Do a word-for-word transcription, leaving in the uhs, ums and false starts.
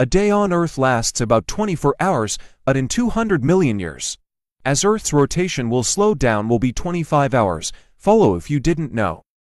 A day on Earth lasts about twenty-four hours, but in two hundred million years. As Earth's rotation will slow down will be twenty-five hours. Follow if you didn't know.